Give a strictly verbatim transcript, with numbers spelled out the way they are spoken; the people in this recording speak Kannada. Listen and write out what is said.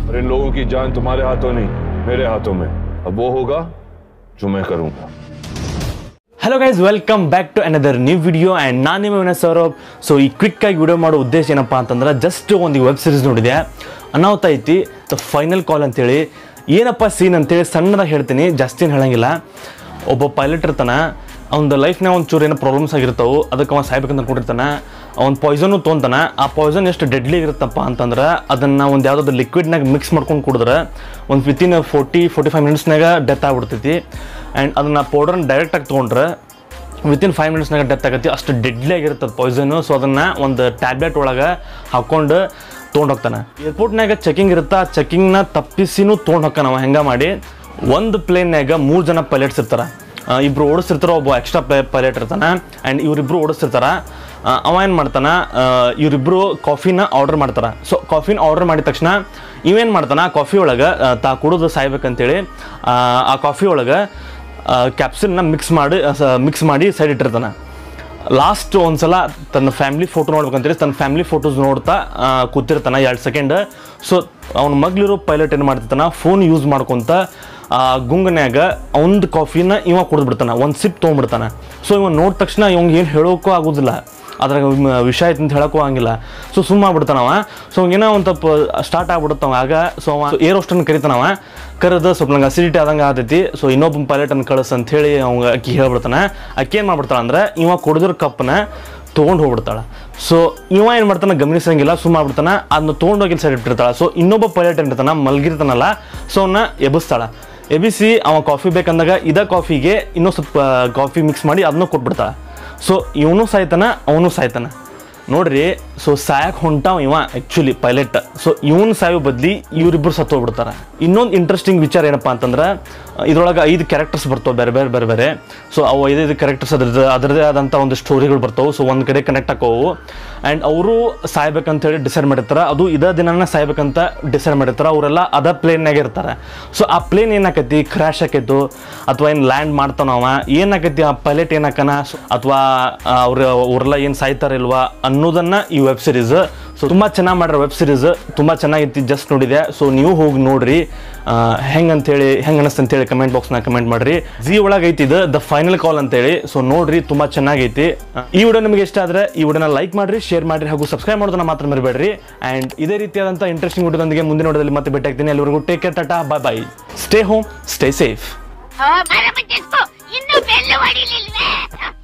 और इन लोगों की जान तुम्हारे हाथों नहीं मेरे हाथों में। अब वो होगा जो मैं करूंगा। Hello guys, welcome back to another new video and ನಾನು ನಿಮ್ಮ ವಿನಯ್ ಸೌರಭ್. ಸೊ ಈ ಕ್ವಿಕ್ಕಾಗಿ ವಿಡಿಯೋ ಮಾಡೋ ಉದ್ದೇಶ ಏನಪ್ಪ ಅಂತಂದ್ರೆ, ಜಸ್ಟ್ ಒಂದು ವೆಬ್ ಸೀರೀಸ್ ನೋಡಿದೆ, ಅನಾಹುತ ಐತಿ ದ ಫೈನಲ್ ಕಾಲ್ ಅಂತೇಳಿ. ಏನಪ್ಪ ಸೀನ್ ಅಂತೇಳಿ ಸಣ್ಣದಾಗಿ ಹೇಳ್ತೀನಿ, ಜಾಸ್ತಿ ಏನು ಹೇಳಂಗಿಲ್ಲ. ಒಬ್ಬ ಪೈಲಟ್ ಇರ್ತಾನೆ, ಅವ್ನ ಲೈಫ್ನಾಗ ಒಂದು ಚೂರು ಏನೋ ಪ್ರಾಬ್ಲಮ್ಸ್ ಆಗಿರ್ತಾವೆ, ಅದಕ್ಕೆ ಅವ ಸಾಯ್ಬೇಕಂತ ಅನ್ಕೊಂಡಿರ್ತಾನೆ. ಅವ್ನು ಪಾಯ್ಸನ್ನು ತೊಗೊಂತಾನೆ. ಆ ಪಾಯ್ಸನ್ ಎಷ್ಟು ಡೆಡ್ಲಿ ಆಗಿರುತ್ತಪ್ಪ ಅಂತಂದ್ರೆ, ಅದನ್ನು ಒಂದು ಯಾವುದಾದ್ರು ಲಿಕ್ವಿಡ್ನಾಗ ಮಿಕ್ಸ್ ಮಾಡ್ಕೊಂಡು ಕುಡಿದ್ರೆ ಒಂದು ವಿತಿನ್ ಫೋರ್ಟಿ ಫೋರ್ಟಿ ಫೈವ್ ಮಿನಿಟ್ಸ್ನಾಗ ಡೆತ್ ಆಗ್ಬಿಡ್ತೈತಿ. ಆ್ಯಂಡ್ ಅದನ್ನು ಪೌಡರ್ನ ಡೈರೆಕ್ಟಾಗಿ ತೊಗೊಂಡ್ರೆ ವಿತಿನ್ ಫೈವ್ ಮಿನಿಟ್ಸ್ನಾಗ ಡೆತ್ ಆಗತ್ತೆ. ಅಷ್ಟು ಡೆಡ್ಲಿ ಆಗಿರ್ತದೆ ಪಾಯ್ಸನ್ನು. ಸೊ ಅದನ್ನು ಒಂದು ಟ್ಯಾಬ್ಲೆಟ್ ಒಳಗೆ ಹಾಕ್ಕೊಂಡು ತೊಗೊಂಡು ಹೋಗ್ತಾನೆ. ಏರ್ಪೋರ್ಟ್ನಾಗ ಚೆಕಿಂಗ್ ಇರುತ್ತೆ, ಆ ಚೆಕಿಂಗ್ನ ತಪ್ಪಿಸಿನೂ ತೊಗೊಂಡು ಹೋಗ್ತಾನೆ ಅವ. ಹೆಂಗೆ ಮಾಡಿ ಒಂದು ಪ್ಲೇನ್ಯಾಗ ಮೂರು ಜನ ಪೈಲಟ್ಸ್ ಇರ್ತಾರೆ. ಇಬ್ಬರು ಓಡಿಸ್ತಿರ್ತಾರೆ, ಒಬ್ಬ ಎಕ್ಸ್ಟ್ರಾ ಪ್ಲೇ ಪೈಲಟ್ ಇರ್ತಾನೆ. ಆ್ಯಂಡ್ ಇವರಿಬ್ಬರು ಓಡಿಸ್ತಿರ್ತಾರೆ. ಅವ ಏನು ಮಾಡ್ತಾನೆ, ಇವರಿಬ್ಬರು ಕಾಫಿನ ಆರ್ಡರ್ ಮಾಡ್ತಾರೆ. ಸೊ ಕಾಫಿನ ಆರ್ಡರ್ ಮಾಡಿದ ತಕ್ಷಣ ಇವೇನು ಮಾಡ್ತಾನೆ, ಆ ಕಾಫಿ ಒಳಗೆ ತಾ ಕುಡಿದು ಸಾಯ್ಬೇಕಂತೇಳಿ ಆ ಕಾಫಿ ಒಳಗೆ ಕ್ಯಾಪ್ಸಿಲ್ನ ಮಿಕ್ಸ್ ಮಾಡಿ ಮಿಕ್ಸ್ ಮಾಡಿ ಸೈಡ್ ಇಟ್ಟಿರ್ತಾನೆ. ಲಾಸ್ಟ್ ಒಂದು ಸಲ ತನ್ನ ಫ್ಯಾಮ್ಲಿ ಫೋಟೋ ನೋಡ್ಬೇಕಂತೇಳಿ ತನ್ನ ಫ್ಯಾಮ್ಲಿ ಫೋಟೋಸ್ ನೋಡ್ತಾ ಕೂತಿರ್ತಾನೆ ಎರಡು ಸೆಕೆಂಡ್. ಸೊ ಅವ್ನ ಮಗ್ಲಿರೋ ಪೈಲಟ್ ಏನು ಮಾಡ್ತಿರ್ತಾನೆ, ಫೋನ್ ಯೂಸ್ ಮಾಡ್ಕೊತ ಆ ಗುಂಗನ್ಯಾಗ ಒಂದು ಕಾಫಿನ ಇವ ಕುಡಿದ್ಬಿಡ್ತಾನೆ, ಒಂದು ಸಿಪ್ ತೊಗೊಂಡ್ಬಿಡ್ತಾನೆ. ಸೊ ಇವ ನೋಡಿದ ತಕ್ಷಣ ಇವಂಗೆ ಏನು ಹೇಳೋಕ್ಕೂ ಆಗೋದಿಲ್ಲ, ಅದ್ರಾಗ ವಿಷಯ ಐತೆ ಅಂತ ಹೇಳೋಕ್ಕೂ ಆಗಿಲ್ಲ. ಸೊ ಸುಮ್ಮ ಆಗ್ಬಿಡ್ತಾನವ. ಸೊ ಏನೋ ಒಂದು ತಪ್ಪು ಸ್ಟಾರ್ಟ್ ಆಗ್ಬಿಡುತ್ತವ. ಆಗ ಸೊ ಅವ ಏರ್ ಹೋಸ್ಟನ್ನು ಕರಿತಾನವ. ಕರೆದು ಸ್ವಲ್ಪ ನಂಗೆ ಅಸಿಡಿಟಿ ಆದಂಗೆ ಆತೈತಿ, ಸೊ ಇನ್ನೊಬ್ಬ ಪೈಲಟನ್ನು ಕಳಿಸ್ ಅಂಥೇಳಿ ಅವಂಗೆ ಅಕ್ಕಿ ಹೇಳ್ಬಿಡ್ತಾನೆ. ಅಕ್ಕಿ ಏನು ಮಾಡ್ಬಿಡ್ತಾಳೆ ಅಂದರೆ, ಇವ ಕುಡಿದ್ರ ಕಪ್ಪನ್ನ ತೊಗೊಂಡು ಹೋಗ್ಬಿಡ್ತಾಳೆ. ಸೊ ಇವ ಏನು ಮಾಡ್ತಾನೆ ಗಮನಿಸಂಗಿಲ್ಲ, ಸುಮ್ಮ ಆಗ್ಬಿಡ್ತಾನೆ. ಅದನ್ನ ತೊಗೊಂಡೋಗಿ ಸೈಡ್ ಇಟ್ಟಿರ್ತಾಳೆ. ಸೊ ಇನ್ನೊಬ್ಬ ಪೈಲಟ್ ಏನಿರ್ತಾನೆ, ಮಲಗಿರ್ತಾನಲ್ಲ, ಸೊ ಅವನ್ನ ಎಬ್ಬಿಸ್ತಾಳೆ. ಎಬ್ಬಿಸಿ ಅವ ಕಾಫಿ ಬೇಕಂದಾಗ ಇದೇ ಕಾಫಿಗೆ ಇನ್ನೂ ಸ್ವಲ್ಪ ಕಾಫಿ ಮಿಕ್ಸ್ ಮಾಡಿ ಅದನ್ನೂ ಕೊಟ್ಬಿಡ್ತಾಳೆ. ಸೊ ಇವನು ಸಾಯ್ತಾನೆ, ಅವನು ಸಾಯ್ತಾನೆ ನೋಡ್ರಿ. ಸೊ ಸಾಯಕ್ಕೆ ಹೊಂಟಾವ ಇವ ಆ್ಯಕ್ಚುಲಿ ಪೈಲಟ್. ಸೊ ಇವನು ಸಾಯೋ ಬದಲಿ ಇವರಿಬ್ಬರು ಸತ್ತೋಗ್ಬಿಡ್ತಾರೆ. ಇನ್ನೊಂದು ಇಂಟ್ರೆಸ್ಟಿಂಗ್ ವಿಚಾರ ಏನಪ್ಪ ಅಂತಂದ್ರೆ, ಇದ್ರೊಳಗೆ ಐದು ಕ್ಯಾರೆಕ್ಟರ್ಸ್ ಬರ್ತಾವೆ ಬೇರೆ ಬೇರೆ ಬೇರೆ ಬೇರೆ. ಸೊ ಅವು ಐದೈದು ಕ್ಯಾರೆಕ್ಟರ್ಸ್ ಅದ್ರದ್ದು ಅದರದೇ ಆದಂಥ ಒಂದು ಸ್ಟೋರಿಗಳು ಬರ್ತಾವೆ. ಸೊ ಒಂದು ಕಡೆ ಕನೆಕ್ಟ್ ಆಕೋವು. ಆ್ಯಂಡ್ ಅವರು ಸಾಯ್ಬೇಕಂತೇಳಿ ಡಿಸೈಡ್ ಮಾಡಿರ್ತಾರೆ. ಅದು ಇದೇ ದಿನನ ಸಾಯ್ಬೇಕಂತ ಡಿಸೈಡ್ ಮಾಡಿರ್ತಾರೆ. ಅವರೆಲ್ಲ ಅದೇ ಪ್ಲೇನ್ನಾಗೆ ಇರ್ತಾರೆ. ಸೊ ಆ ಪ್ಲೇನ್ ಏನಾಕೈತಿ, ಕ್ರ್ಯಾಶ್ ಆಕೈತು ಅಥವಾ ಏನು ಲ್ಯಾಂಡ್ ಮಾಡ್ತಾನವ, ಏನಾಕೈತಿ ಆ ಪೈಲಟ್ ಏನಾಕನ, ಅಥವಾ ಅವ್ರ ಅವರೆಲ್ಲ ಏನು ಸಾಯ್ತಾರಿಲ್ವಾ ಅನ್ನೋದನ್ನು ಈ ವೆಬ್ ಸೀರೀಸ್. ಸೊ ತುಂಬ ಚೆನ್ನಾಗಿ ಮಾಡಿರೋ ವೆಬ್ ಸೀರೀಸ್, ತುಂಬ ಚೆನ್ನಾಗೈತಿ. ಜಸ್ಟ್ ನೋಡಿದೆ. ಸೊ ನೀವು ಹೋಗಿ ನೋಡ್ರಿ, ಹೆಂಗೆ ಅಂತೇಳಿ ಹೆಂಗೆ ಅನಿಸ್ತು ಅಂತೇಳಿ ಕಮೆಂಟ್ ಬಾಕ್ಸ್ನಾಗ ಕಮೆಂಟ್ ಮಾಡಿರಿ. ಜಿ ಒಳಗೆ ಐತಿ ಇದು ದ ಫೈನಲ್ ಕಾಲ್ ಅಂತೇಳಿ. ಸೊ ನೋಡ್ರಿ, ತುಂಬ ಚೆನ್ನಾಗೈತಿ. ಈ ವಿಡಿಯೋ ನಿಮಗೆ ಇಷ್ಟ ಆದರೆ ಈ ವಿಡಿಯೋನ ಲೈಕ್ ಮಾಡಿರಿ, ಶೇರ್ ಮಾಡಿರಿ, ಹಾಗೂ ಸಬ್ಸ್ಕ್ರೈಬ್ ಮಾಡೋದನ್ನ ಮಾತ್ರ ಮರಿಬೇಡ್ರಿ. ಆ್ಯಂಡ್ ಇದೇ ರೀತಿಯಾದಂಥ ಇಂಟ್ರೆಸ್ಟಿಂಗ್ ವಿಡಿಯೋದೊಂದಿಗೆ ಮುಂದಿನ ವಿಡಿಯೋದಲ್ಲಿ ಮತ್ತೆ ಭೇಟಿ ಆಗ್ತೀನಿ. ಎಲ್ಲರಿಗೂ take care, tata, bye bye. Stay home, stay safe.